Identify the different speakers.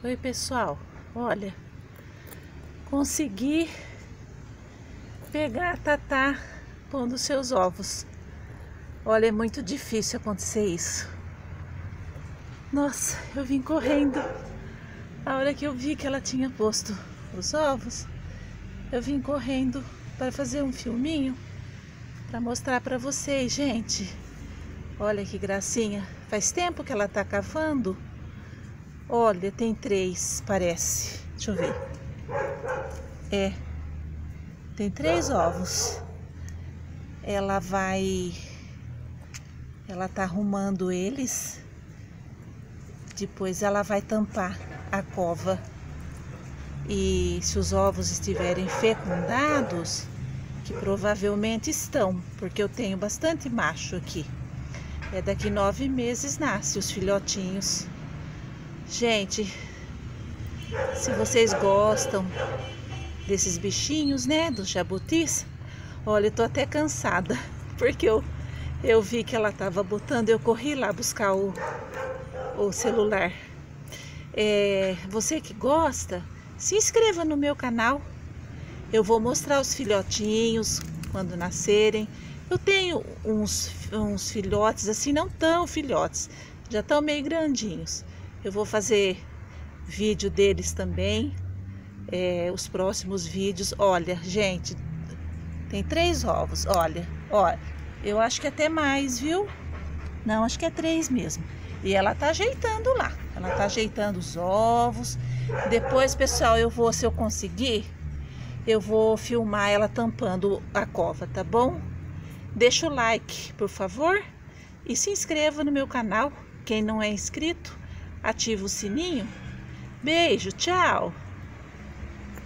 Speaker 1: Oi pessoal, olha, consegui pegar a Tatá pondo seus ovos. Olha, é muito difícil acontecer isso. Nossa, eu vim correndo. A hora que eu vi que ela tinha posto os ovos, eu vim correndo para fazer um filminho para mostrar para vocês, gente. Olha que gracinha. Faz tempo que ela tá cavando. Olha, tem 3, parece. Deixa eu ver. Tem 3 ovos. Ela tá arrumando eles. Depois ela vai tampar a cova. E se os ovos estiverem fecundados, que provavelmente estão, porque eu tenho bastante macho aqui. Daqui 9 meses nasce os filhotinhos. Gente, se vocês gostam desses bichinhos, né, dos jabutis, olha, eu tô até cansada, porque eu vi que ela tava botando, eu corri lá buscar o celular. Você que gosta, se inscreva no meu canal. Eu vou mostrar os filhotinhos quando nascerem. Eu tenho uns filhotes assim, não tão filhotes, já estão meio grandinhos. Eu vou fazer vídeo deles também, os próximos vídeos. Olha, gente, tem 3 ovos, olha, eu acho que até mais, viu? Não, acho que é 3 mesmo. E ela tá ajeitando lá, ela tá ajeitando os ovos. Depois, pessoal, se eu conseguir, eu vou filmar ela tampando a cova, tá bom? Deixa o like, por favor, e se inscreva no meu canal. Quem não é inscrito, ativa o sininho. Beijo, tchau!